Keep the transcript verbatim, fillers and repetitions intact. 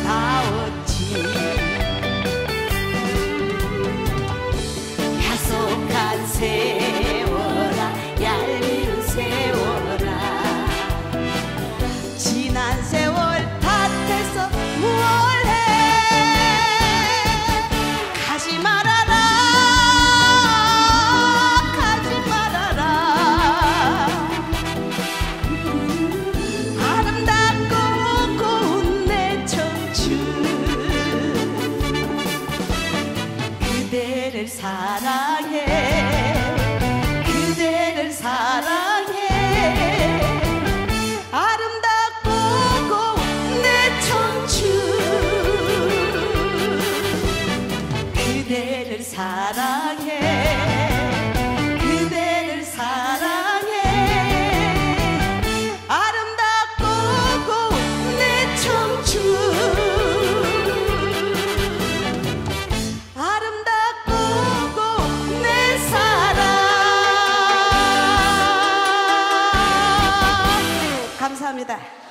아름다웠지. 야속한 세월아 얄미운 세월아 지난 세월 밭에서 무얼 해. 가지 말아라 가지 말아라. 아름답고 고운 내 청춘 그대를 사랑해 그대를 사랑해. 아름답고 고운 내 청춘 그대를 사랑해 그대를 사랑해. 아름답고 고운 내 청춘 아름답고 고운 내 사랑. 감사합니다.